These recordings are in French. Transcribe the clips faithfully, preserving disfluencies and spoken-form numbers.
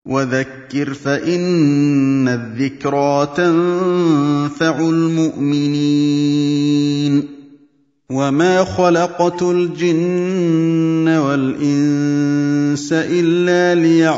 وذكر فإن الذكرى تنفع المؤمنين وما خلقت الجن والإنس إلا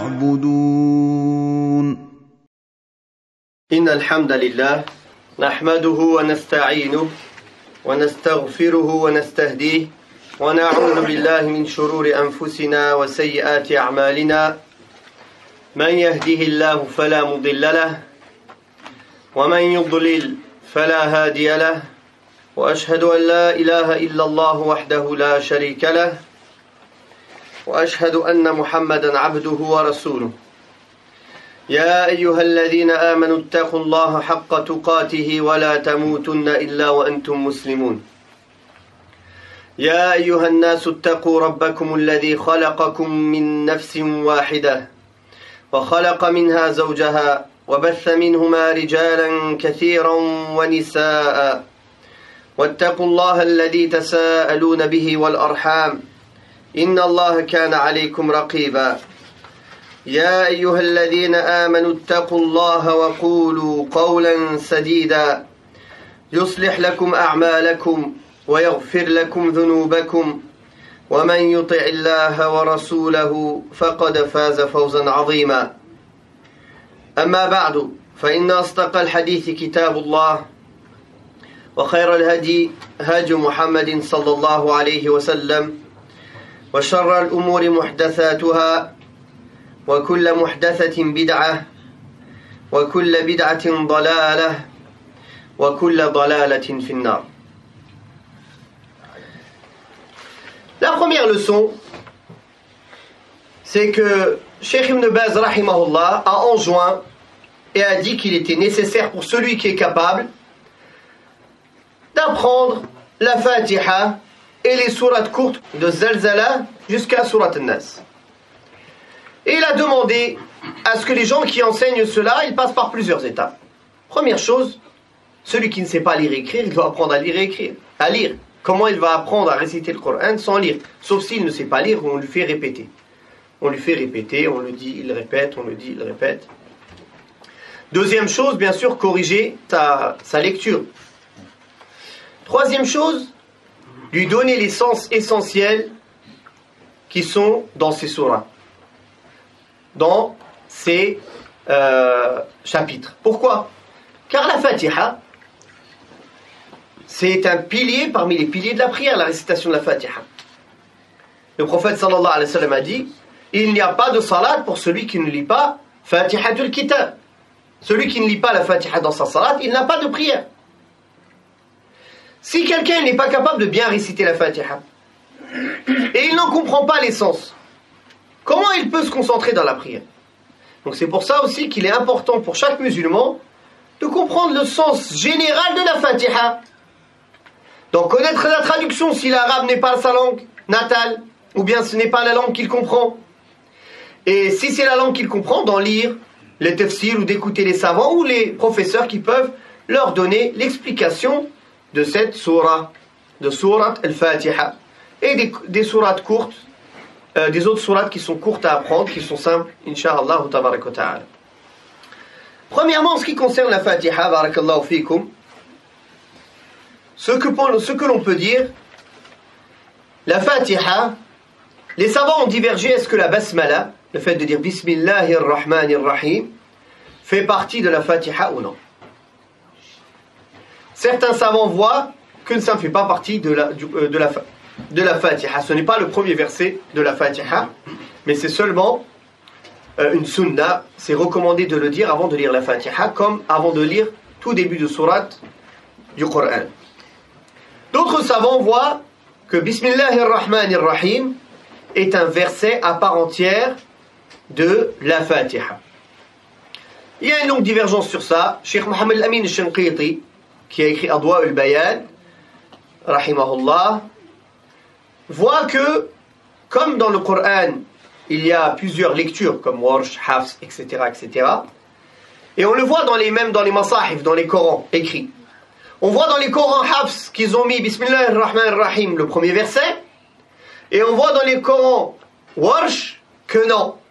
ليعبدون إن الحمد لله نحمده ونستعينه ونستغفره ونستهديه ونعوذ بالله من شرور أنفسنا وسيئات أعمالنا من يهده الله فلا مضل له ومن يضلل فلا هادي له وأشهد أن لا إله إلا الله وحده لا شريك له وأشهد أن محمدا عبده ورسوله يا أيها الذين آمنوا اتقوا الله حق تقاته ولا تموتن إلا وأنتم مسلمون يا أيها الناس اتقوا ربكم الذي خلقكم من نفس واحدة وخلق منها زوجها وبث منهما رجالا كثيرا ونساء واتقوا الله الذي تساءلون به والأرحام إن الله كان عليكم رقيبا يا أيها الذين آمنوا اتقوا الله وقولوا قولا سديدا يصلح لكم أعمالكم ويغفر لكم ذنوبكم ومن يطع الله ورسوله فقد فاز فوزا عظيما أما بعد فإن أصدق الحديث كتاب الله وخير الهدي هدي محمد صلى الله عليه وسلم وشر الأمور محدثاتها وكل محدثة بدعة وكل بدعة ضلالة وكل ضلالة في النار. La première leçon, c'est que Cheikh Ibn Baz rahimahullah a enjoint et a dit qu'il était nécessaire pour celui qui est capable d'apprendre la Fatiha et les sourates courtes de Zalzala jusqu'à Surat An-Nas. Et il a demandé à ce que les gens qui enseignent cela, ils passent par plusieurs étapes. Première chose, celui qui ne sait pas lire et écrire, il doit apprendre à lire et écrire, à lire. Comment il va apprendre à réciter le Coran sans lire? Sauf s'il ne sait pas lire, on lui fait répéter. On lui fait répéter, on le dit, il répète, on le dit, il répète. Deuxième chose, bien sûr, corriger sa, sa lecture. Troisième chose, lui donner les sens essentiels qui sont dans ces sourates, dans ces euh, chapitres. Pourquoi? Car la Fatiha, c'est un pilier parmi les piliers de la prière, la récitation de la Fatiha. Le prophète sallallahu alayhi wa sallam a dit: il n'y a pas de salat pour celui qui ne lit pas Fatihatul Kitab. Celui qui ne lit pas la Fatiha dans sa salat, il n'a pas de prière. Si quelqu'un n'est pas capable de bien réciter la Fatiha et il n'en comprend pas l'essence, comment il peut se concentrer dans la prière? Donc c'est pour ça aussi qu'il est important pour chaque musulman de comprendre le sens général de la Fatiha. Donc connaître la traduction si l'arabe n'est pas sa langue natale, ou bien ce n'est pas la langue qu'il comprend. Et si c'est la langue qu'il comprend, d'en lire les tafsirs ou d'écouter les savants ou les professeurs qui peuvent leur donner l'explication de cette sourate, de sourate al-Fatiha. Et des, des sourates courtes, euh, des autres sourates qui sont courtes à apprendre, qui sont simples, incha'Allah tabarak wa ta'ala. Premièrement, en ce qui concerne la Fatiha, barakallahu fikum, Ce que, ce que l'on peut dire, la Fatiha, les savants ont divergé, est-ce que la Basmala, le fait de dire Bismillahir Rahmanir Rahim, fait partie de la Fatiha ou non? Certains savants voient que ça ne fait pas partie de la, de la, de la Fatiha. Ce n'est pas le premier verset de la Fatiha, mais c'est seulement euh, une sunna. C'est recommandé de le dire avant de lire la Fatiha, comme avant de lire tout début de sourate du Coran. D'autres savants voient que Bismillahir Rahmanir Rahim est un verset à part entière de la Fatiha. Il y a une longue divergence sur ça. Cheikh Mohammed al-Amin al-Shanqiti, qui a écrit Adwa al-Bayan, rahimahullah, voit que, comme dans le Coran, il y a plusieurs lectures, comme Warsh, Hafs, et cetera, et cetera, et on le voit dans les, même dans les Masahif, dans les Corans écrits. On voit dans les Corans Hafs qu'ils ont mis Bismillahir Rahmanir Rahim, le premier verset, et on voit dans les Corans Warsh que non.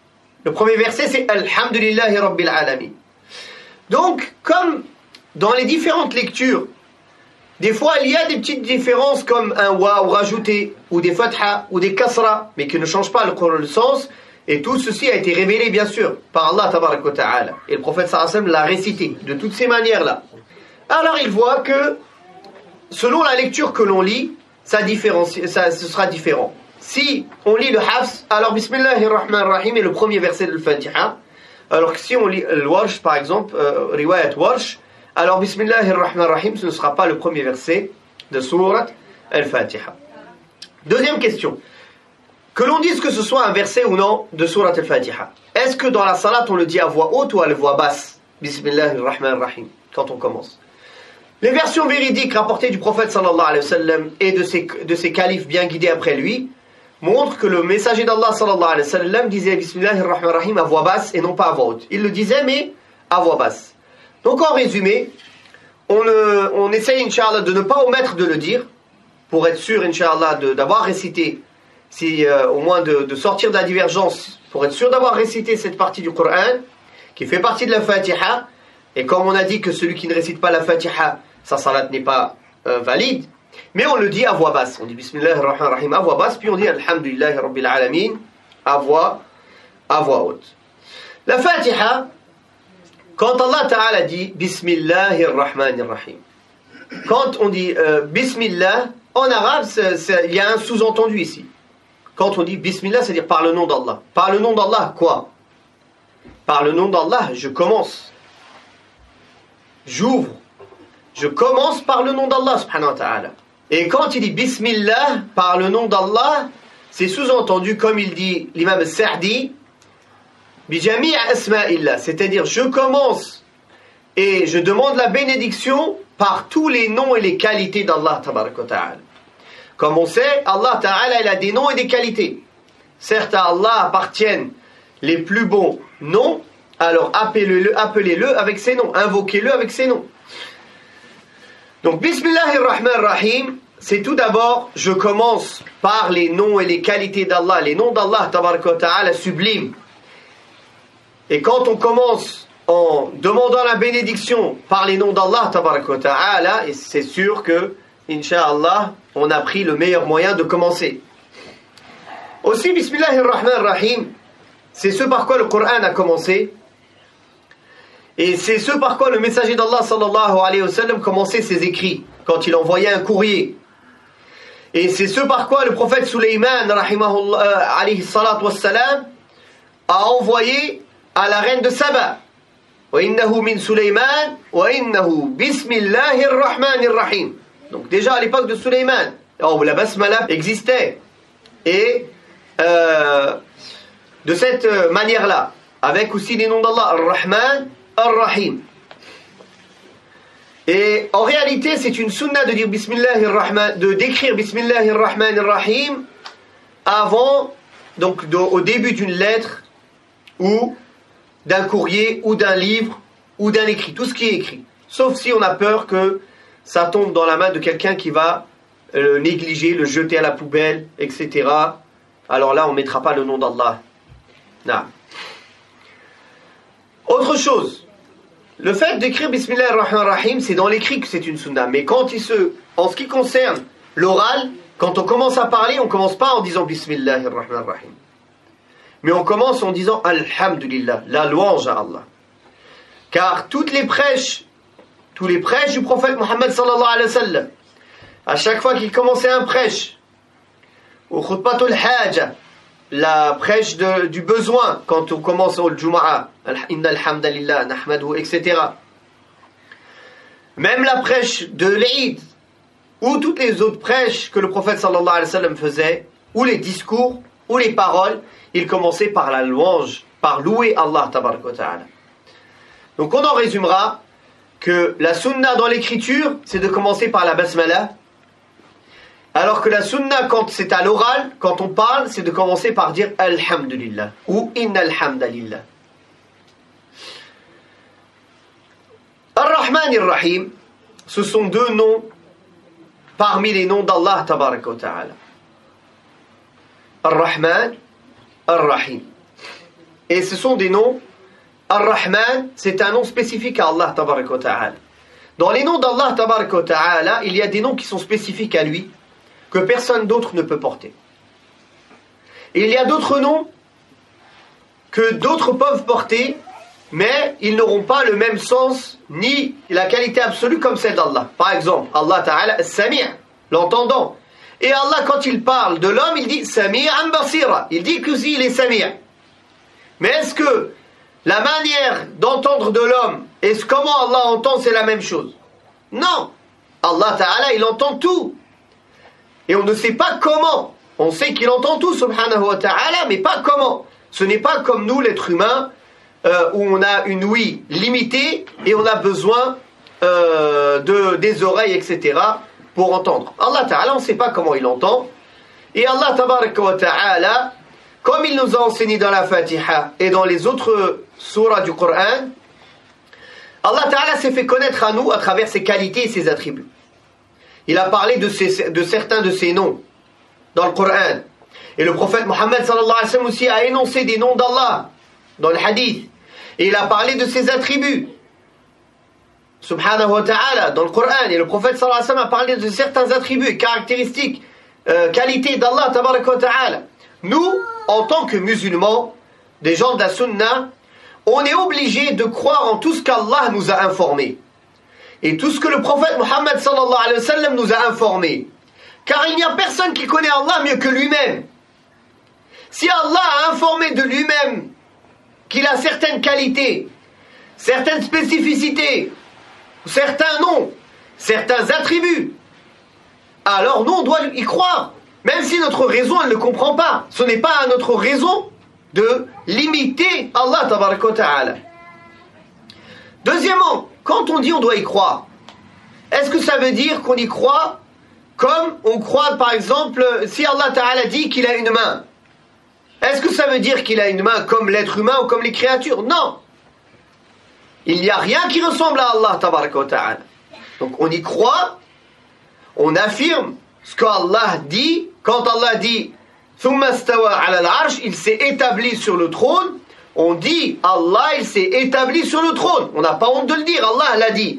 Le premier verset, c'est Alhamdulillahi Rabbil Alamin. Donc, comme dans les différentes lectures, des fois il y a des petites différences comme un waouh rajouté, ou des fatha, ou des kasra, mais qui ne changent pas le, le sens. Et tout ceci a été révélé, bien sûr, par Allah tabarak wa ta'ala. Et le prophète sallallahu alayhi wa sallam l'a récité de toutes ces manières-là. Alors il voit que, selon la lecture que l'on lit, ça différencie, ça, ce sera différent. Si on lit le Hafs, alors Bismillahir Rahmanir Rahim est le premier verset de l'Fatiha. Alors que si on lit le Warsh, par exemple, euh, Riwayat Warsh, alors Bismillahir Rahmanir Rahim, ce ne sera pas le premier verset de Surat Al-Fatiha. Deuxième question. Que l'on dise que ce soit un verset ou non de Surat Al-Fatiha. Est-ce que dans la salat on le dit à voix haute ou à la voix basse? Bismillahir Rahmanir Rahim, quand on commence. Les versions véridiques rapportées du prophète sallallahu alayhi wa sallam et de ses, de ses califes bien guidés après lui montrent que le messager d'Allah sallallahu alayhi wa sallam disait Bismillahir Rahmanir Rahim à voix basse et non pas à voix haute. Il le disait mais à voix basse. Donc en résumé, on, euh, on essaye Inch'Allah de ne pas omettre de le dire pour être sûr Inch'Allah d'avoir récité, si, euh, au moins de, de sortir de la divergence, pour être sûr d'avoir récité cette partie du Coran qui fait partie de la Fatiha. Et comme on a dit que celui qui ne récite pas la Fatiha, sa salat n'est pas euh, valide, mais on le dit à voix basse. On dit Bismillahir Rahmanir Rahim à voix basse, puis on dit Alhamdulillahi Rabbil Alamin à voix, à voix haute. La Fatiha, quand Allah Ta'ala dit Bismillahir Rahmanir Rahim, quand on dit euh, Bismillah, en arabe, c'est, c'est, il y a un sous-entendu ici. Quand on dit Bismillah, c'est-à-dire par le nom d'Allah. Par le nom d'Allah, quoi? Par le nom d'Allah, je commence. J'ouvre. Je commence par le nom d'Allah, subhanahu wa ta'ala. Et quand il dit Bismillah, par le nom d'Allah, c'est sous-entendu, comme il dit l'imam al-Sa'di, Bijami' asma'illah, c'est-à-dire je commence et je demande la bénédiction par tous les noms et les qualités d'Allah, tabarak wa ta'ala. Comme on sait, Allah ta'ala, il a des noms et des qualités. Certes, à Allah appartiennent les plus bons noms, alors appelez-le, appelez-le avec ses noms, invoquez-le avec ses noms. Donc, Bismillahir Rahmanir Rahim, c'est tout d'abord, je commence par les noms et les qualités d'Allah, les noms d'Allah, tabaraka wa ta'ala, sublimes. Et quand on commence en demandant la bénédiction par les noms d'Allah, tabaraka wa ta'ala, et c'est sûr que, Inch'Allah, on a pris le meilleur moyen de commencer. Aussi, Bismillahir Rahmanir Rahim, c'est ce par quoi le Coran a commencé. Et c'est ce par quoi le messager d'Allah sallallahu alayhi wa sallam commençait ses écrits quand il envoyait un courrier. Et c'est ce par quoi le prophète Sulayman rahimahullah alayhi salatu wassalam a envoyé à la reine de Saba. Wa innahu min Sulayman wa innahu bismillahir rahmanir rahim. Donc déjà à l'époque de Sulayman, oh, la basmala existait. Et euh, de cette manière-là, avec aussi les noms d'Allah, Ar-Rahman, Ar-Rahim. Et en réalité, c'est une sunna de dire Bismillahir Rahman, de d'écrire Bismillahir Rahmanir Rahim avant, donc de, au début d'une lettre ou d'un courrier ou d'un livre ou d'un écrit, tout ce qui est écrit. Sauf si on a peur que ça tombe dans la main de quelqu'un qui va le négliger, le jeter à la poubelle, et cetera. Alors là, on ne mettra pas le nom d'Allah. Non. Autre chose, le fait d'écrire Bismillahir Rahmanir Rahim, c'est dans l'écrit que c'est une sunna. Mais quand il se, en ce qui concerne l'oral, quand on commence à parler, on ne commence pas en disant Bismillahir Rahmanir Rahim. Mais on commence en disant Alhamdulillah, la louange à Allah. Car toutes les prêches, tous les prêches du prophète Muhammad sallallahu alayhi wa sallam, à chaque fois qu'il commençait un prêche, au khutbatul haja, la prêche de, du besoin, quand on commence au Jumu'ah, Inna alhamdulillah, nahmaduhu, et cetera. Même la prêche de l'Eid, ou toutes les autres prêches que le prophète sallallahu alayhi wa sallam faisait, ou les discours, ou les paroles, il commençait par la louange, par louer Allah tabaraka wa ta'ala. Donc on en résumera que la sunna dans l'écriture, c'est de commencer par la basmala, alors que la sunna, quand c'est à l'oral, quand on parle, c'est de commencer par dire Alhamdulillah ou Inna alhamdulillah. Ar-Rahman Ar-Rahim, ce sont deux noms parmi les noms d'Allah tabaraka wa ta'ala. Ar-Rahman, Ar-Rahim. Et ce sont des noms. Ar-Rahman, c'est un nom spécifique à Allah tabaraka wa ta'ala. Dans les noms d'Allah tabaraka wa ta'ala, il y a des noms qui sont spécifiques à lui, que personne d'autre ne peut porter. Et il y a d'autres noms que d'autres peuvent porter, mais ils n'auront pas le même sens ni la qualité absolue comme celle d'Allah. Par exemple, Allah Ta'ala, Sami', l'entendant. Et Allah, quand il parle de l'homme, il dit Sami'an basira. Il dit que si il est Sami'. Mais est-ce que la manière d'entendre de l'homme et comment Allah entend, c'est la même chose? Non. Allah Ta'ala, il entend tout. Et on ne sait pas comment. On sait qu'il entend tout, subhanahu wa ta'ala, mais pas comment. Ce n'est pas comme nous, l'être humain, euh, où on a une ouïe limitée et on a besoin euh, de, des oreilles, et cetera pour entendre. Allah Ta'ala, on ne sait pas comment il entend. Et Allah Tabaraka wa Ta'ala, comme il nous a enseigné dans la Fatiha et dans les autres surahs du Coran, Allah Ta'ala s'est fait connaître à nous à travers ses qualités et ses attributs. Il a parlé de, ses, de certains de ses noms dans le Coran. Et le prophète Mohammed sallallahu alayhi wa sallam aussi a énoncé des noms d'Allah dans le hadith. Et il a parlé de ses attributs, subhanahu wa ta'ala, dans le Coran. Et le prophète sallallahu alayhi wa sallam a parlé de certains attributs et caractéristiques, euh, qualités d'Allah tabaraka wa ta'ala. Nous, en tant que musulmans, des gens de la sunna, on est obligé de croire en tout ce qu'Allah nous a informé. Et tout ce que le prophète Mohammed sallallahu alayhi wa sallam nous a informé. Car il n'y a personne qui connaît Allah mieux que lui-même. Si Allah a informé de lui-même qu'il a certaines qualités, certaines spécificités, certains noms, certains attributs, alors nous on doit y croire, même si notre raison elle ne comprend pas. Ce n'est pas à notre raison de limiter Allah tabaraka wa ta'ala. Deuxièmement, quand on dit on doit y croire, est-ce que ça veut dire qu'on y croit comme on croit par exemple si Allah Ta'ala dit qu'il a une main? Est-ce que ça veut dire qu'il a une main comme l'être humain ou comme les créatures? Non. Il n'y a rien qui ressemble à Allah Tabaraka wa Ta'ala. Donc on y croit, on affirme ce qu'Allah dit. Quand Allah dit Thumma stawa ala al-arsh, il s'est établi sur le trône, on dit Allah il s'est établi sur le trône. On n'a pas honte de le dire, Allah l'a dit.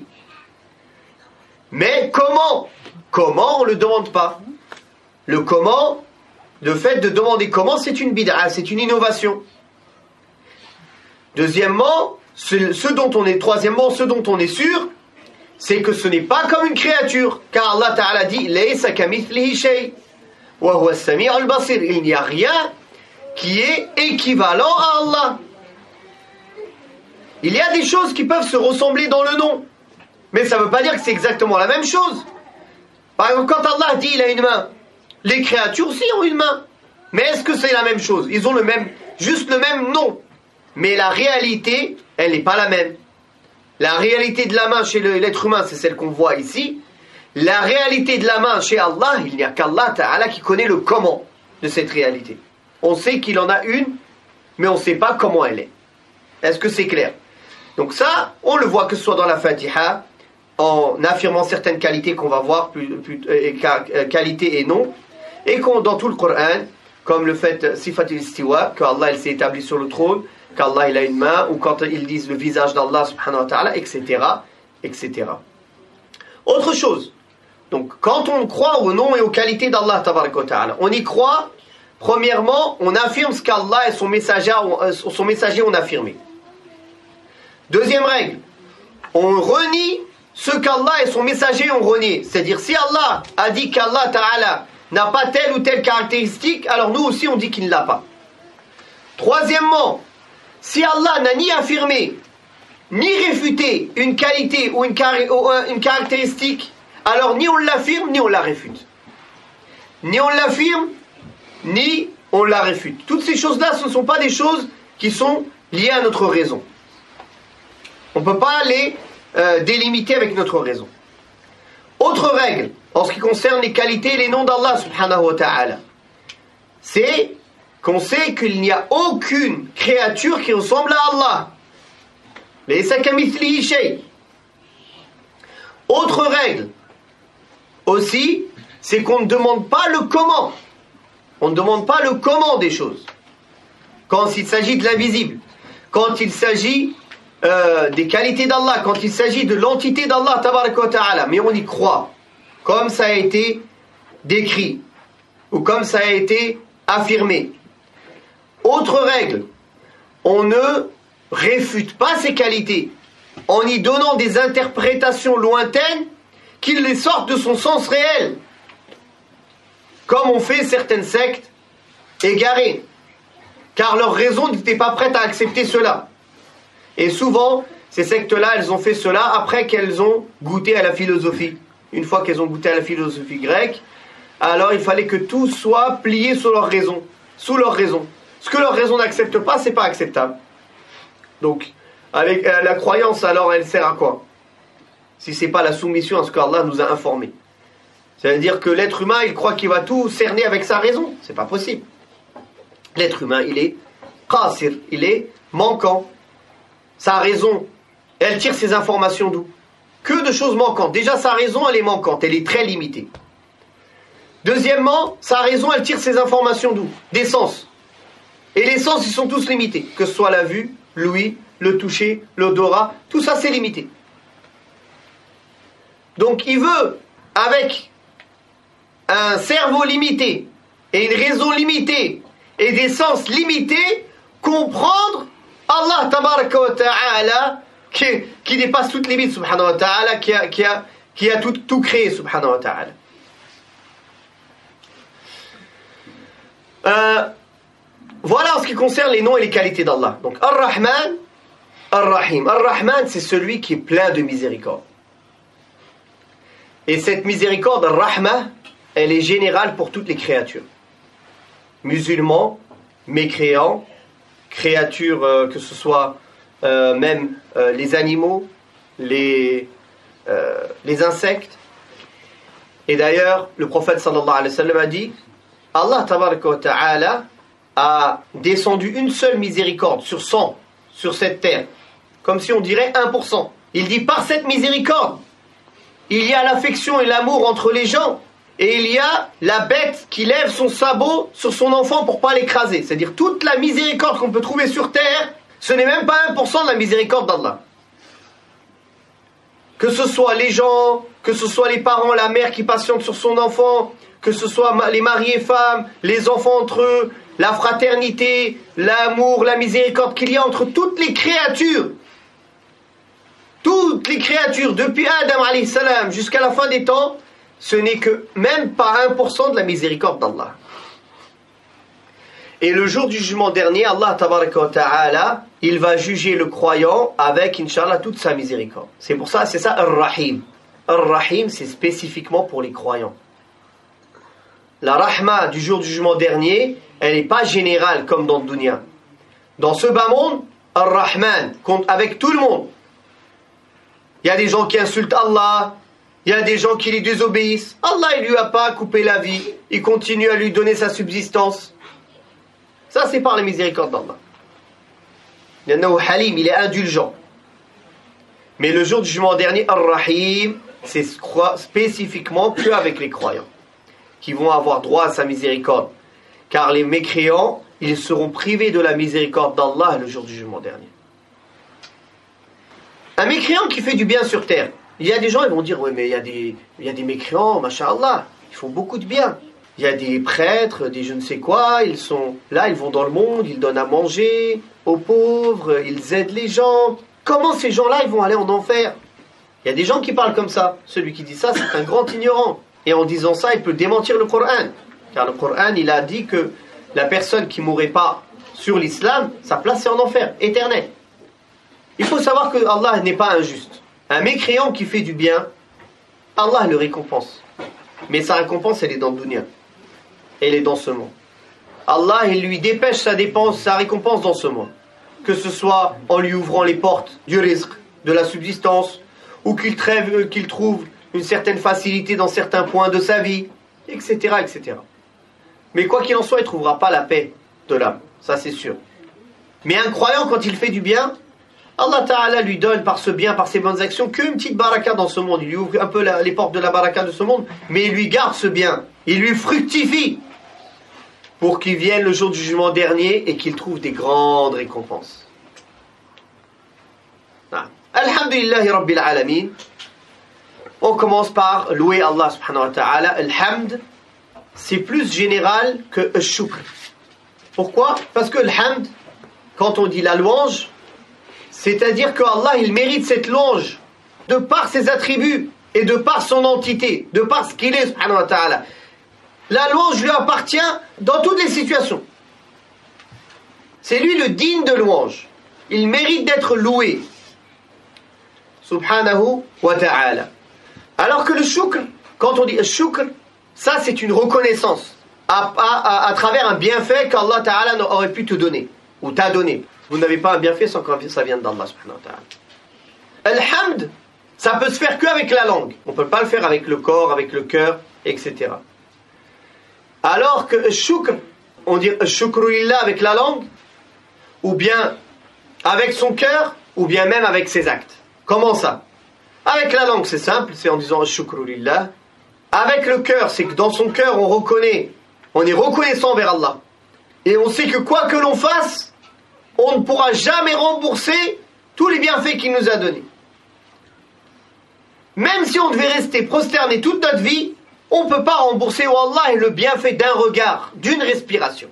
Mais comment? Comment, on ne le demande pas. Le comment, le fait de demander comment, c'est une bid'a, c'est une innovation. Deuxièmement, ce, ce dont on est, troisièmement, ce dont on est sûr, c'est que ce n'est pas comme une créature. Car Allah Ta'ala dit, Laysa kamithlihi shay, wa huwa as-sami'ul basir. Il n'y a rien qui est équivalent à Allah. Il y a des choses qui peuvent se ressembler dans le nom. Mais ça ne veut pas dire que c'est exactement la même chose. Par exemple, quand Allah dit il a une main, les créatures aussi ont une main. Mais est-ce que c'est la même chose? Ils ont le même, juste le même nom. Mais la réalité, elle n'est pas la même. La réalité de la main chez l'être humain, c'est celle qu'on voit ici. La réalité de la main chez Allah, il n'y a qu'Allah Ta'ala qui connaît le comment de cette réalité. On sait qu'il en a une, mais on ne sait pas comment elle est. Est-ce que c'est clair? Donc ça, on le voit que ce soit dans la Fatiha, en affirmant certaines qualités qu'on va voir, plus, plus, euh, qualités et noms, et qu'on, dans tout le Coran, comme le fait Sifatul Istiwa, qu'Allah il s'est établi sur le trône, qu'Allah il a une main, ou quand ils disent le visage d'Allah subhanahu wa ta'ala, et cetera, et cetera. Autre chose, donc quand on croit au nom et aux qualités d'Allah tabaraka wa ta'ala, on y croit, premièrement, on affirme ce qu'Allah et son messager, son messager ont affirmé. Deuxième règle, on renie ce qu'Allah et son messager ont renié. C'est-à-dire, si Allah a dit qu'Allah Ta'ala n'a pas telle ou telle caractéristique, alors nous aussi on dit qu'il ne l'a pas. Troisièmement, si Allah n'a ni affirmé, ni réfuté une qualité ou une, car- ou une caractéristique, alors ni on l'affirme, ni on la réfute. Ni on l'affirme, ni on la réfute. Toutes ces choses-là, ce ne sont pas des choses qui sont liées à notre raison. On ne peut pas les euh, délimiter avec notre raison. Autre règle, en ce qui concerne les qualités et les noms d'Allah subhanahu wa ta'ala, c'est qu'on sait qu'il n'y a aucune créature qui ressemble à Allah. Laysa kamithlihi shay. Autre règle, aussi, c'est qu'on ne demande pas le comment. On ne demande pas le comment des choses. quand il s'agit de l'invisible, quand il s'agit euh, des qualités d'Allah, quand il s'agit de l'entité d'Allah, tabaraka wa ta'ala, mais on y croit, comme ça a été décrit, ou comme ça a été affirmé. Autre règle, on ne réfute pas ces qualités en y donnant des interprétations lointaines qui les sortent de son sens réel, comme ont fait certaines sectes égarées, car leur raison n'était pas prête à accepter cela. Et souvent, ces sectes-là, elles ont fait cela après qu'elles ont goûté à la philosophie. Une fois qu'elles ont goûté à la philosophie grecque, alors il fallait que tout soit plié sous leur raison, sous leur raison. Ce que leur raison n'accepte pas, c'est pas acceptable. Donc, avec euh, la croyance, alors elle sert à quoi? Si c'est pas la soumission à ce qu'Allah nous a informé. C'est-à-dire que l'être humain, il croit qu'il va tout cerner avec sa raison. C'est pas possible. L'être humain, il est qasir, il est manquant. Sa raison, elle tire ses informations d'où? Que de choses manquantes. Déjà, sa raison, elle est manquante, elle est très limitée. Deuxièmement, sa raison, elle tire ses informations d'où? Des sens. Et les sens, ils sont tous limités. Que ce soit la vue, l'ouïe, le toucher, l'odorat, tout ça, c'est limité. Donc, il veut, avec un cerveau limité et une raison limitée et des sens limités, comprendre Allah tabaraka wa ta'ala qui, qui dépasse toute limite subhanahu wa ta'ala, qui a, qui a, qui a tout, tout créé subhanahu wa ta'ala. Euh, voilà en ce qui concerne les noms et les qualités d'Allah. Donc Ar-Rahman, Ar-Rahim. Ar-Rahman, c'est celui qui est plein de miséricorde. Et cette miséricorde, Ar-Rahma, elle est générale pour toutes les créatures. Musulmans, mécréants, créatures, euh, que ce soit euh, même euh, les animaux, les, euh, les insectes. Et d'ailleurs, le prophète sallallahu alayhi wa sallam a dit, Allah tabaraka wa ta'ala a descendu une seule miséricorde sur cent, sur cette terre. Comme si on dirait un pour cent. Il dit, par cette miséricorde, il y a l'affection et l'amour entre les gens. Et il y a la bête qui lève son sabot sur son enfant pour ne pas l'écraser. C'est-à-dire toute la miséricorde qu'on peut trouver sur terre, ce n'est même pas un pour cent de la miséricorde d'Allah. Que ce soit les gens, que ce soit les parents, la mère qui patiente sur son enfant, que ce soit les maris et femmes, les enfants entre eux, la fraternité, l'amour, la miséricorde qu'il y a entre toutes les créatures. Toutes les créatures, depuis Adam alayhi salam jusqu'à la fin des temps, ce n'est que même pas un pour cent de la miséricorde d'Allah. Et le jour du jugement dernier, Allah tabaraka wa ta'ala, il va juger le croyant avec, Inch'Allah, toute sa miséricorde. C'est pour ça, c'est ça, Ar-Rahim. Ar-Rahim, c'est spécifiquement pour les croyants. La Rahma du jour du jugement dernier, elle n'est pas générale comme dans le dunya. Dans ce bas monde, Ar-Rahman compte avec tout le monde. Il y a des gens qui insultent Allah, il y a des gens qui lui désobéissent. Allah, il lui a pas coupé la vie, il continue à lui donner sa subsistance. Ça, c'est par la miséricorde d'Allah. Il y en a au Halim, il est indulgent. Mais le jour du jugement dernier, Ar-Rahim, c'est spécifiquement que avec les croyants qui vont avoir droit à sa miséricorde. Car les mécréants, ils seront privés de la miséricorde d'Allah le jour du jugement dernier. Un mécréant qui fait du bien sur terre. Il y a des gens, ils vont dire, oui, mais il y a des, il y a des mécréants, masha'Allah, ils font beaucoup de bien. Il y a des prêtres, des je ne sais quoi, ils sont là, ils vont dans le monde, ils donnent à manger aux pauvres, ils aident les gens. Comment ces gens-là, ils vont aller en enfer? Il y a des gens qui parlent comme ça. Celui qui dit ça, c'est un grand ignorant. Et en disant ça, il peut démentir le Coran. Car le Coran, il a dit que la personne qui ne mourrait pas sur l'islam, sa place c'est en enfer, éternel. Il faut savoir que Allah n'est pas injuste. Un mécréant qui fait du bien, Allah le récompense. Mais sa récompense, elle est dans le dunya. Elle est dans ce monde. Allah, il lui dépêche sa dépense, sa récompense dans ce monde. Que ce soit en lui ouvrant les portes du rizq, de la subsistance, ou qu'il trêve, qu'il trouve une certaine facilité dans certains points de sa vie, et cetera, et cetera. Mais quoi qu'il en soit, il ne trouvera pas la paix de l'âme. Ça, c'est sûr. Mais un croyant, quand il fait du bien, Allah Ta'ala lui donne par ce bien, par ses bonnes actions, qu'une petite baraka dans ce monde. Il lui ouvre un peu la, les portes de la baraka de ce monde, mais il lui garde ce bien. Il lui fructifie pour qu'il vienne le jour du jugement dernier et qu'il trouve des grandes récompenses. Ah. Alhamdulillahi Rabbil Alamin. On commence par louer Allah subhanahu wa ta'ala. Alhamd, c'est plus général que al-shukr. Pourquoi? Parce que l'hamd, quand on dit la louange, c'est-à-dire que Allah, il mérite cette louange de par ses attributs et de par son entité, de par ce qu'il est subhanahu wa ta'ala. La louange lui appartient dans toutes les situations. C'est lui le digne de louange. Il mérite d'être loué. Subhanahu wa ta'ala. Alors que le shukr, quand on dit shukr, ça c'est une reconnaissance à, à, à, à travers un bienfait qu'Allah ta'ala aurait pu te donner, ou t'a donné. Vous n'avez pas un bienfait sans que ça vienne d'Allah subhanahu wa ta'ala. Al-hamd, ça peut se faire qu'avec la langue. On ne peut pas le faire avec le corps, avec le cœur, et cetera. Alors que shukr, on dit shukru lillah avec la langue, ou bien avec son cœur, ou bien même avec ses actes. Comment ça? Avec la langue, c'est simple, c'est en disant shukru lillah. Avec le cœur, c'est que dans son cœur, on reconnaît, on est reconnaissant envers Allah. Et on sait que quoi que l'on fasse, on ne pourra jamais rembourser tous les bienfaits qu'il nous a donnés. Même si on devait rester prosterné toute notre vie, on ne peut pas rembourser au Allah le bienfait d'un regard, d'une respiration.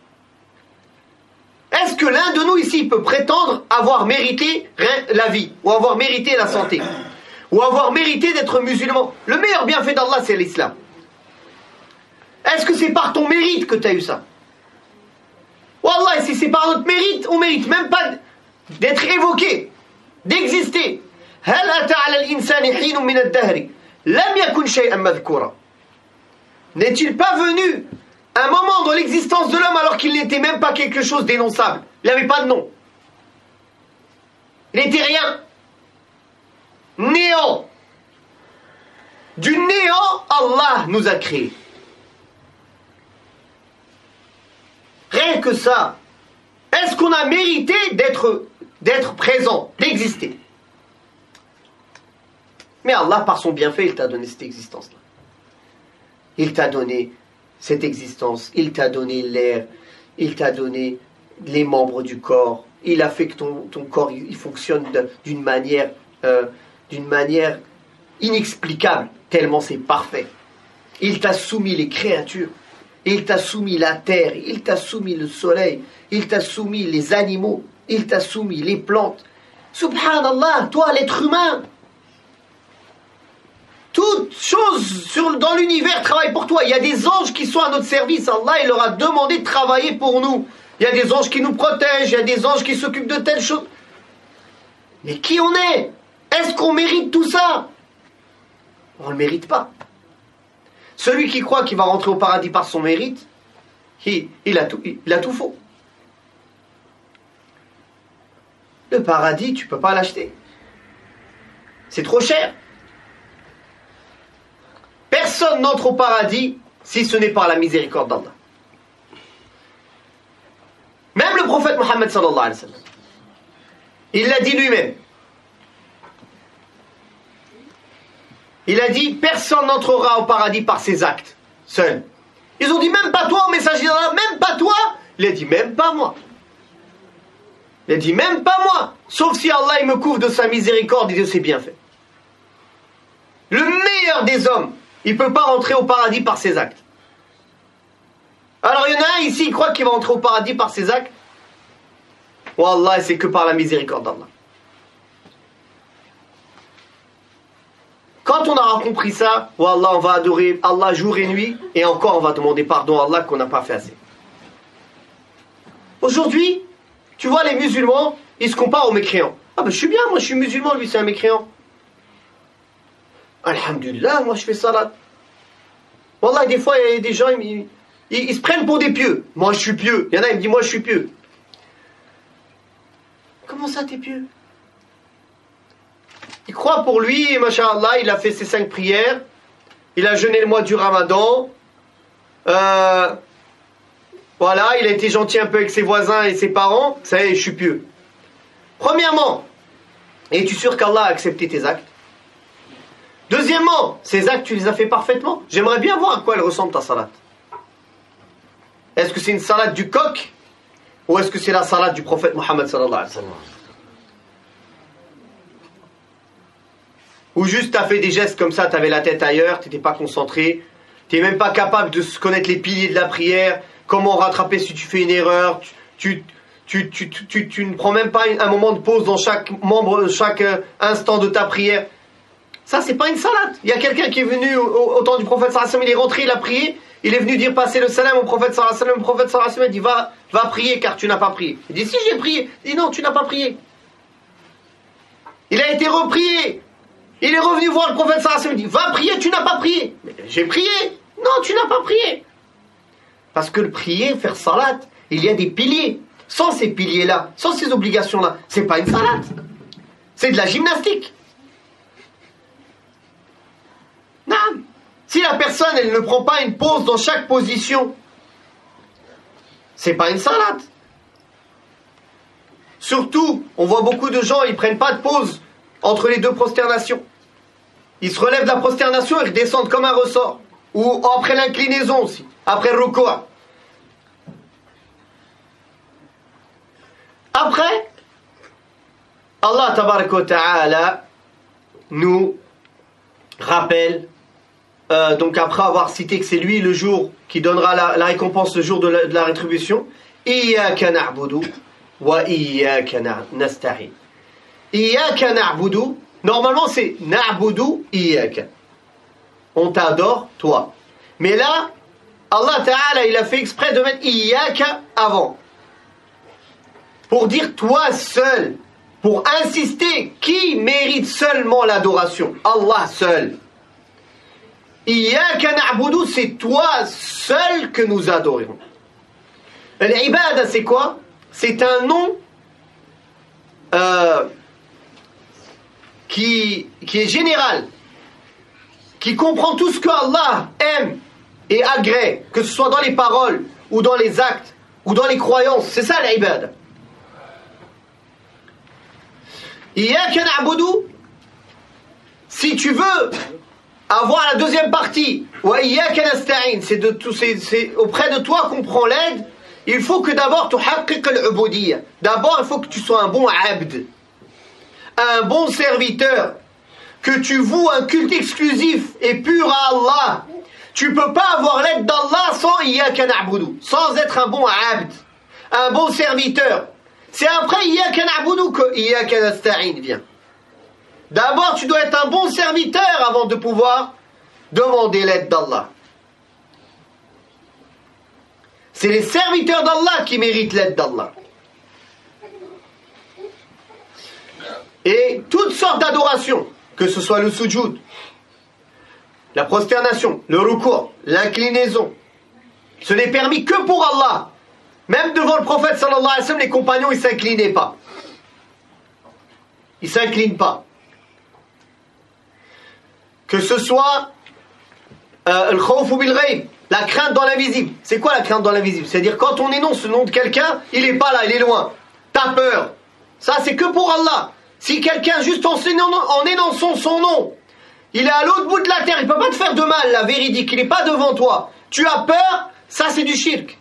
Est-ce que l'un de nous ici peut prétendre avoir mérité la vie, ou avoir mérité la santé, ou avoir mérité d'être musulman? Le meilleur bienfait d'Allah, c'est l'islam. Est-ce que c'est par ton mérite que tu as eu ça? Wallah, si c'est par notre mérite, on ne mérite même pas d'être évoqué, d'exister. هل أتى على الإنسان حين من الدهر لم يكن شيئا مذكورا. N'est-il pas venu un moment dans l'existence de l'homme alors qu'il n'était même pas quelque chose d'énonçable? Il n'avait pas de nom. Il n'était rien. Néant. Du néant, Allah nous a créés. Rien que ça. Est-ce qu'on a mérité d'être, d'être présent, d'exister? Mais Allah, par son bienfait, il t'a donné cette existence-là. Il t'a donné cette existence. Il t'a donné l'air. Il t'a donné les membres du corps. Il a fait que ton, ton corps il, il fonctionne d'une manière, euh, d'une manière inexplicable, tellement c'est parfait. Il t'a soumis les créatures. Il t'a soumis la terre. Il t'a soumis le soleil. Il t'a soumis les animaux. Il t'a soumis les plantes. Subhanallah, toi, l'être humain. Toute chose sur, dans l'univers travaille pour toi. Il y a des anges qui sont à notre service. Allah, il leur a demandé de travailler pour nous. Il y a des anges qui nous protègent. Il y a des anges qui s'occupent de telles choses. Mais qui on est? Est-ce qu'on mérite tout ça? On ne le mérite pas. Celui qui croit qu'il va rentrer au paradis par son mérite, il, il, a, tout, il a tout faux. Le paradis, tu ne peux pas l'acheter. C'est trop cher. Personne n'entre au paradis si ce n'est par la miséricorde d'Allah. Même le prophète Mohammed sallallahu alayhi wa sallam, il l'a dit lui-même. Il a dit, personne n'entrera au paradis par ses actes, seul. Ils ont dit, même pas toi, au messager d'Allah, même pas toi. Il a dit, même pas moi. Il a dit, même pas moi. Sauf si Allah il me couvre de sa miséricorde et de ses bienfaits. Le meilleur des hommes, il ne peut pas rentrer au paradis par ses actes. Alors il y en a un ici, il croit qu'il va rentrer au paradis par ses actes. Wallah, c'est que par la miséricorde d'Allah. Quand on aura compris ça, Wallah, on va adorer Allah jour et nuit, et encore on va demander pardon à Allah qu'on n'a pas fait assez. Aujourd'hui, tu vois les musulmans, ils se comparent aux mécréants. Ah ben je suis bien, moi je suis musulman, lui c'est un mécréant. Alhamdulillah, moi je fais salat. Wallah, des fois il y a des gens, ils, ils, ils se prennent pour des pieux. Moi je suis pieux. Il y en a, ils me disent moi je suis pieux. Comment ça t'es pieux? Il croit pour lui, masha'Allah, il a fait ses cinq prières, il a jeûné le mois du Ramadan, euh, voilà, il a été gentil un peu avec ses voisins et ses parents, ça y est, je suis pieux. Premièrement, es-tu sûr qu'Allah a accepté tes actes? Deuxièmement, ces actes, tu les as fait parfaitement? J'aimerais bien voir à quoi elle ressemble ta salat. Est-ce que c'est une salade du coq ou est-ce que c'est la salade du prophète Mohammed sallallahu alayhi wa sallam? Ou juste tu as fait des gestes comme ça, tu avais la tête ailleurs, tu n'étais pas concentré, tu n'es même pas capable de connaître les piliers de la prière, comment rattraper si tu fais une erreur, tu, tu, tu, tu, tu, tu ne prends même pas un moment de pause dans chaque membre, chaque instant de ta prière. Ça, c'est pas une salade. Il y a quelqu'un qui est venu au, au temps du prophète sallallahu alayhi wa sallam, il est rentré, il a prié, il est venu dire passer le salam au prophète sallallahu alayhi wa sallam. Le prophète sallallahu alayhi wa sallam dit va, va prier car tu n'as pas prié. Il dit si j'ai prié. Il dit non, tu n'as pas prié. Il a été reprié. Il est revenu voir le prophète sallallahu alayhi wa sallam, il dit va prier, tu n'as pas prié. J'ai prié. Non, tu n'as pas prié. Parce que le prier, faire salat, il y a des piliers. Sans ces piliers-là, sans ces obligations-là, c'est pas une salade. C'est de la gymnastique. Non. Si la personne, elle ne prend pas une pause dans chaque position, c'est pas une salade. Surtout, on voit beaucoup de gens, ils prennent pas de pause entre les deux prosternations. Ils se relèvent de la prosternation et redescendent comme un ressort. Ou après l'inclinaison aussi, après le ruku'. Après, Allah tabaraka wa ta'ala nous rappelle, euh, donc après avoir cité que c'est lui le jour qui donnera la, la récompense, le jour de la, de la rétribution, Iyyaka na'budu wa iyyaka nasta'in. Iyyaka na'budu, normalement c'est na'budu iyyaka. On t'adore, toi. Mais là, Allah Ta'ala, il a fait exprès de mettre Iyyaka avant. Pour dire toi seul. Pour insister, qui mérite seulement l'adoration? Allah seul. Iyyaka na'budu, c'est toi seul que nous adorons. L'ibada, c'est quoi? C'est un nom euh, qui, qui est général, qui comprend tout ce que Allah aime et agrée, que ce soit dans les paroles, ou dans les actes, ou dans les croyances. C'est ça l'ibad. Iyyaka na'budu, si tu veux avoir la deuxième partie, wa iyyaka nasta'in, c'est de tout, c'est, c'est auprès de toi qu'on prend l'aide. Il faut que d'abord tu haqqiq al-ubudiyya. D'abord, il faut que tu sois un bon abd, un bon serviteur, que tu voues un culte exclusif et pur à Allah. Tu peux pas avoir l'aide d'Allah sans Iyyaka na'budu, sans être un bon abd, un bon serviteur. C'est après Iyyaka na'budu que Iyyaka nasta'in vient. D'abord, tu dois être un bon serviteur avant de pouvoir demander l'aide d'Allah. C'est les serviteurs d'Allah qui méritent l'aide d'Allah. Et toutes sortes d'adorations, que ce soit le sujoud, la prosternation, le ruku', l'inclinaison, ce n'est permis que pour Allah. Même devant le prophète sallallahu alayhi wa sallam, les compagnons, ils ne s'inclinaient pas. Ils ne s'inclinent pas. Que ce soit euh, le khawf bil ghaib, la crainte dans l'invisible. C'est quoi la crainte dans l'invisible? C'est-à-dire quand on énonce le nom de quelqu'un, il n'est pas là, il est loin. T'as peur. Ça, c'est que pour Allah. Si quelqu'un, juste en, en énonçant son nom, il est à l'autre bout de la terre, il ne peut pas te faire de mal, la véridique, il n'est pas devant toi. Tu as peur, ça c'est du shirk.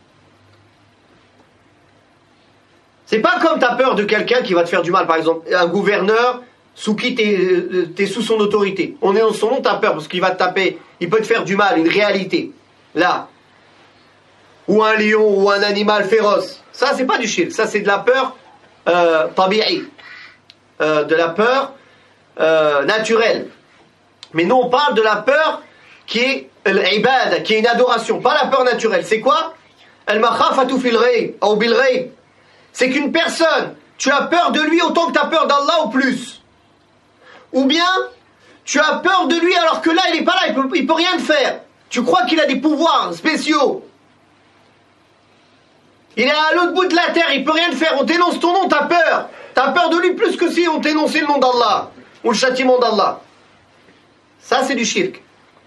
C'est pas comme tu as peur de quelqu'un qui va te faire du mal, par exemple, un gouverneur sous qui tu es, es sous son autorité. On est dans son nom, tu as peur parce qu'il va te taper, il peut te faire du mal, une réalité. Là. Ou un lion, ou un animal féroce. Ça, c'est pas du shirk, ça c'est de la peur euh, tabi'i. Euh, de la peur euh, naturelle. Mais nous on parle de la peur qui est l'ibad, qui est une adoration, pas la peur naturelle. C'est quoi? Al-makhafatu fil ghaib ou bil ghaib. C'est qu'une personne, tu as peur de lui autant que tu as peur d'Allah ou plus. Ou bien tu as peur de lui alors que là il est pas là, il peut, il peut rien te faire. Tu crois qu'il a des pouvoirs spéciaux. Il est à l'autre bout de la terre, il peut rien te faire. On t'énonce ton nom, t'as peur. T'as peur de lui plus que si on t'énonçait le nom d'Allah ou le châtiment d'Allah. Ça, c'est du shirk.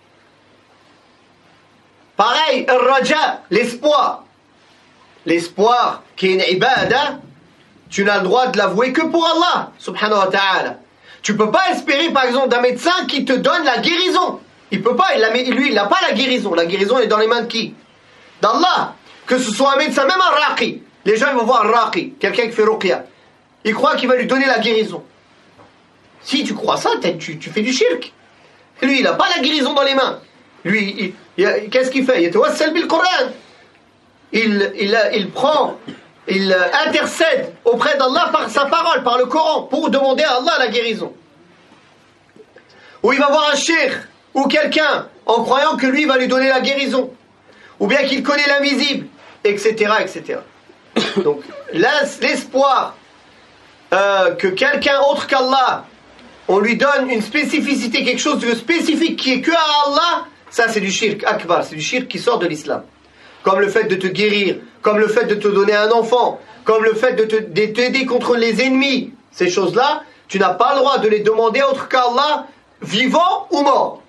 Pareil, al-raja, l'espoir. L'espoir qui est une ibada, tu n'as le droit de l'avouer que pour Allah, subhanahu wa ta'ala. Tu peux pas espérer, par exemple, d'un médecin qui te donne la guérison. Il peut pas, il a, lui, il n'a pas la guérison. La guérison est dans les mains de qui? D'Allah. Que que ce soit un médecin, même un raqi. Les gens ils vont voir un raqi, quelqu'un qui fait ruqya. Ils croient qu'il va lui donner la guérison. Si tu crois ça, tu, tu fais du shirk. Lui, il n'a pas la guérison dans les mains. Lui, il, il, qu'est-ce qu'il fait? Il yatawassal bil Coran. Il, il, il prend, il intercède auprès d'Allah par sa parole, par le Coran, pour demander à Allah la guérison. Ou il va voir un cheikh ou quelqu'un en croyant que lui va lui donner la guérison, ou bien qu'il connaît l'invisible, et cetera, et cetera. Donc, l'espoir euh, que quelqu'un autre qu'Allah, on lui donne une spécificité, quelque chose de spécifique qui est que à Allah, ça c'est du shirk akbar, c'est du shirk qui sort de l'islam. Comme le fait de te guérir, comme le fait de te donner un enfant, comme le fait de te, de t'aider contre les ennemis, ces choses-là, tu n'as pas le droit de les demander à autre qu'Allah, vivant ou mort.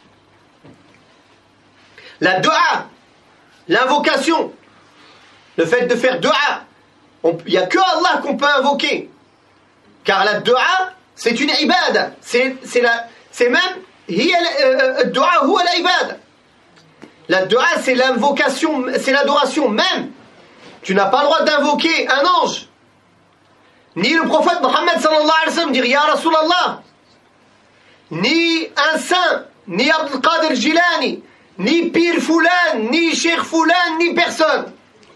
La dua, l'invocation, le fait de faire dua, il n'y a que Allah qu'on peut invoquer. Car la dua, c'est une ibada, c'est, c'est, la, c'est même, la dua huwa la ibada. La dua, c'est l'invocation, c'est l'adoration même. Tu n'as pas le droit d'invoquer un ange. Ni le prophète Mohammed sallallahu alayhi wa sallam dire Ya Rasulallah. Ni un saint, ni Abdul Qadir Jilani, ni Pir Foulan, ni Cheikh Foulan, ni personne.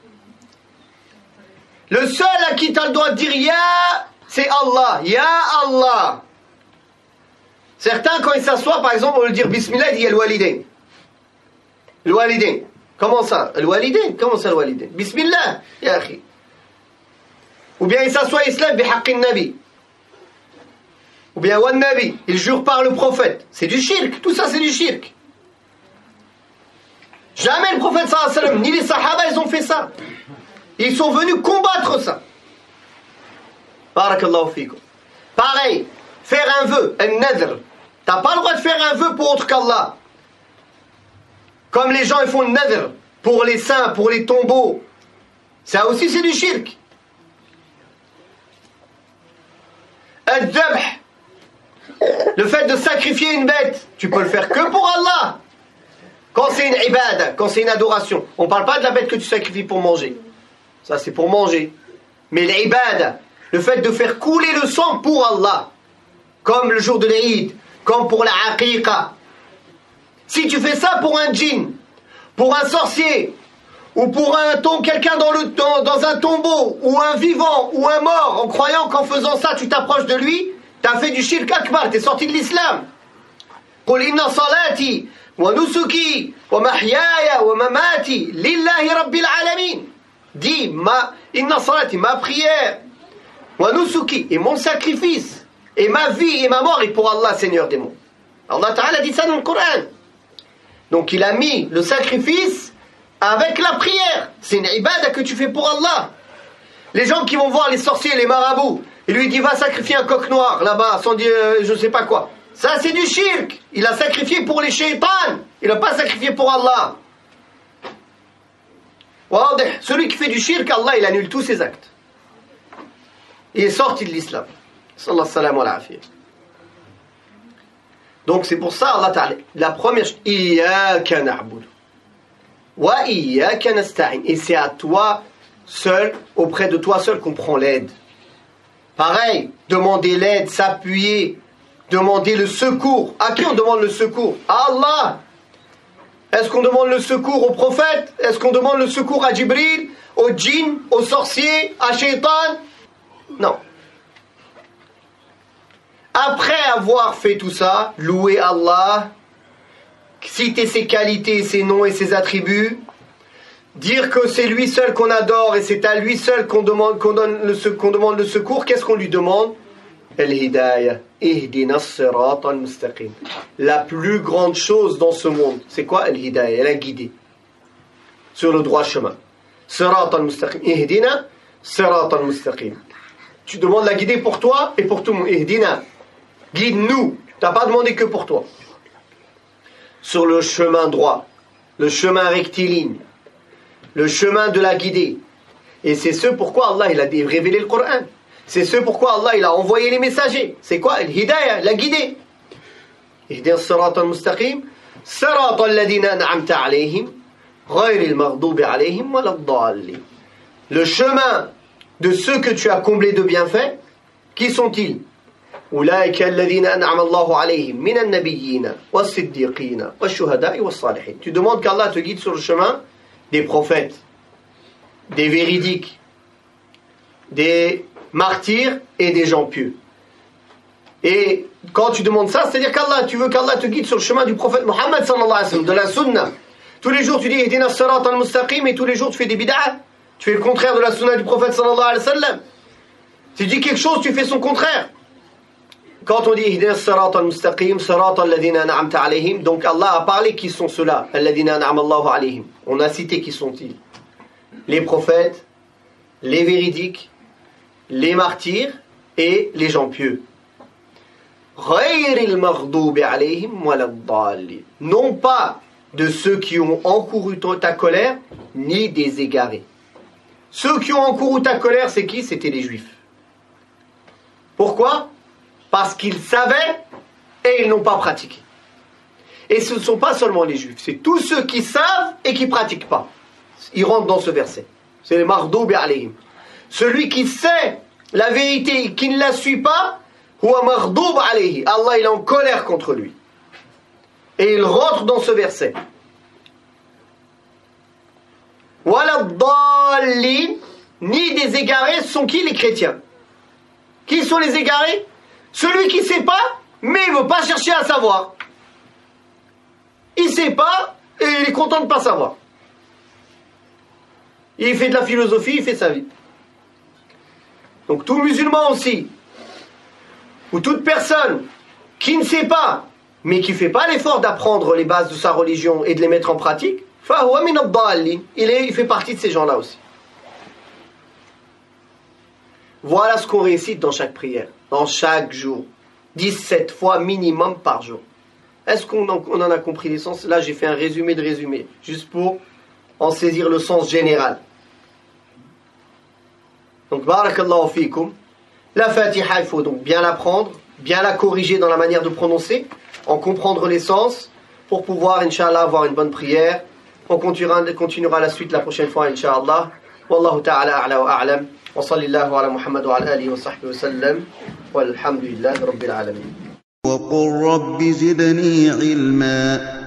Le seul à qui tu as le droit de dire Ya, c'est Allah. Ya Allah. Certains, quand ils s'assoient, par exemple, on veut dire Bismillah, il dit Al-Walidain. Al-Walidain. Comment ça? Al-Walidain. Comment ça, Al-Walidain? Bismillah, ya akhi. Ou bien il s'assoit, il se lève, bihaqqin nabi. Ou bien wan nabi, il jure par le prophète. C'est du shirk. Tout ça, c'est du shirk. Jamais le prophète sallallahu alayhi wa sallam, ni les sahaba, ils ont fait ça. Ils sont venus combattre ça. Barakallahu fikum. Pareil, faire un vœu, un nadr. T'as pas le droit de faire un vœu pour autre qu'Allah. Comme les gens ils font le nadr pour les saints, pour les tombeaux. Ça aussi c'est du shirk. Ad-dabh, le fait de sacrifier une bête, tu peux le faire que pour Allah. Quand c'est une ibada, quand c'est une adoration. On ne parle pas de la bête que tu sacrifies pour manger. Ça c'est pour manger. Mais l'ibada, le fait de faire couler le sang pour Allah. Comme le jour de l'Eid, comme pour la aqiqa. Si tu fais ça pour un djinn, pour un sorcier, ou pour un tom, quelqu'un dans, le, dans, dans un tombeau, ou un vivant, ou un mort, en croyant qu'en faisant ça tu t'approches de lui, tu as fait du shirk akbar, tu es sorti de l'islam. Qul inna salati, wa nusuki, wa mahyaya, wa mamati, lillahi rabbil alamin. Dis, ma, inna salati, ma prière, wa nusuki, et mon sacrifice, et ma vie et ma mort est pour Allah, Seigneur des mondes. Allah Ta'ala dit ça dans le Coran. Donc il a mis le sacrifice avec la prière. C'est une ibada que tu fais pour Allah. Les gens qui vont voir les sorciers, les marabouts, il lui dit va sacrifier un coq noir là-bas, sans dire euh, je sais pas quoi. Ça c'est du shirk. Il a sacrifié pour les shaitans. Il n'a pas sacrifié pour Allah. Celui qui fait du shirk, Allah il annule tous ses actes. Il est sorti de l'islam. Sallallahu alayhi wa sallam. Donc c'est pour ça Allah Ta'ala, la première chose, Iyyaka na'budu wa iyyaka nasta'in. Et c'est à toi seul, auprès de toi seul qu'on prend l'aide. Pareil, demander l'aide, s'appuyer, demander le secours. À qui on demande le secours? À Allah. Est-ce qu'on demande le secours au prophète? Est-ce qu'on demande le secours à Jibril, au djinn, aux sorciers, à Shaitan? Non. Après avoir fait tout ça, louer Allah, citer ses qualités, ses noms et ses attributs, dire que c'est lui seul qu'on adore et c'est à lui seul qu'on demande, qu'on donne le, qu'on demande le secours, qu'est-ce qu'on lui demande? Al-Hidayah. Ihdina as-sirat al-mustaqim. La plus grande chose dans ce monde, c'est quoi? Al-Hidayah, la guider sur le droit chemin. Sirat al-mustaqim. Ihdina sirat al-mustaqim. Tu demandes la guider pour toi et pour tout le monde. Ihdina. Guide-nous. Tu n'as pas demandé que pour toi. Sur le chemin droit, le chemin rectiligne, le chemin de la guidée. Et c'est ce pourquoi Allah il a révélé le Coran. C'est ce pourquoi Allah il a envoyé les messagers. C'est quoi? Al-Hidayah, la guidée. Ihdina as-sirat al-mustaqim, sirat alladhina an'amta alayhim, غير المغضوب عليهم ولا الضالين. Le chemin de ceux que tu as comblés de bienfaits, qui sont-ils? أولئك الذين أنعم الله عليهم من النبيين والصديقين والشهداء والصالحين. Tu demandes qu'Allah te guide sur le chemin des prophètes, des véridiques, des martyrs et des gens pieux. Et quand tu demandes ça, c'est-à-dire qu'Allah, tu veux qu'Allah te guide sur le chemin du prophète Mohammed sallallahu alayhi wa sallam, de la sunna. Tous les jours tu dis Ihdina as-sirat al-mustaqim et tous les jours tu fais des bid'ah. Tu fais le contraire de la sunna du prophète sallallahu alayhi wa sallam. Tu dis quelque chose, tu fais son contraire. Quand on dit Ihdina as-sirat al-mustaqim, sirat alladhina an'amta alayhim, donc Allah a parlé qui sont ceux-là, alladhina an'ama Allahu alayhim. On a cité qui sont-ils? Les prophètes, les véridiques, les martyrs et les gens pieux. Non pas de ceux qui ont encouru ta colère, ni des égarés. Ceux qui ont encouru ta colère, c'est qui? C'était les juifs. Pourquoi? Parce qu'ils savaient et ils n'ont pas pratiqué. Et ce ne sont pas seulement les juifs, c'est tous ceux qui savent et qui ne pratiquent pas. Ils rentrent dans ce verset. C'est les mardoubi alayhim. Celui qui sait la vérité et qui ne la suit pas, huwa mardoub alayhi. Allah il est en colère contre lui. Et il rentre dans ce verset. Wala dallin, ni des égarés sont qui? Les chrétiens. Qui sont les égarés? Celui qui ne sait pas, mais il ne veut pas chercher à savoir. Il ne sait pas et il est content de ne pas savoir. Il fait de la philosophie, il fait sa vie. Donc tout musulman aussi, ou toute personne qui ne sait pas, mais qui ne fait pas l'effort d'apprendre les bases de sa religion et de les mettre en pratique, il, est, il fait partie de ces gens-là aussi. Voilà ce qu'on récite dans chaque prière, dans chaque jour. dix-sept fois minimum par jour. Est-ce qu'on en, on en a compris les sens? Là, j'ai fait un résumé de résumé, juste pour en saisir le sens général. Donc, barakallahu fikum. La Fatiha, il faut donc bien l'apprendre, bien la corriger dans la manière de prononcer, en comprendre les sens, pour pouvoir, Inch'Allah, avoir une bonne prière. On continuera, continuera la suite la prochaine fois, Inch'Allah. Wallahu ta'ala a'la wa a'lam. Wa sallallahu ala Muhammad wa ala alihi wa sahbihi wa sallam. Walhamdulillahi rabbil alamin. وقل رب زدني علما